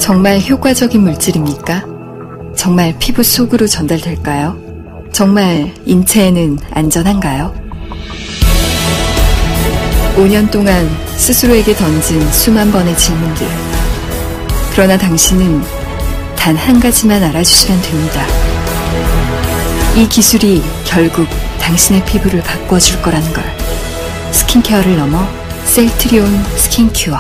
정말 효과적인 물질입니까? 정말 피부 속으로 전달될까요? 정말 인체에는 안전한가요? 5년 동안 스스로에게 던진 수만 번의 질문들. 그러나 당신은 단 한 가지만 알아주시면 됩니다. 이 기술이 결국 당신의 피부를 바꿔줄 거라는 걸. 스킨케어를 넘어 셀트리온 스킨큐어.